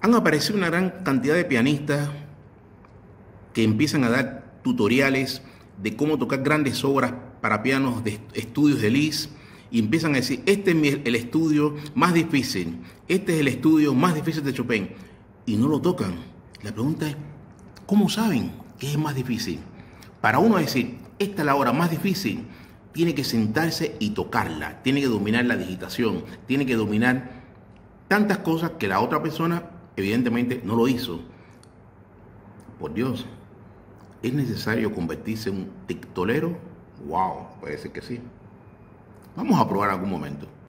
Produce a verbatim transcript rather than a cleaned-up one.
Han aparecido una gran cantidad de pianistas que empiezan a dar tutoriales de cómo tocar grandes obras para pianos de estudios de Liszt y empiezan a decir, este es el estudio más difícil, este es el estudio más difícil de Chopin, y no lo tocan. La pregunta es, ¿cómo saben que es más difícil? Para uno decir, esta es la obra más difícil, tiene que sentarse y tocarla, tiene que dominar la digitación, tiene que dominar tantas cosas que la otra persona evidentemente no lo hizo. Por Dios, ¿es necesario convertirse en un tictolero? Wow, parece que sí. Vamos a probar algún momento.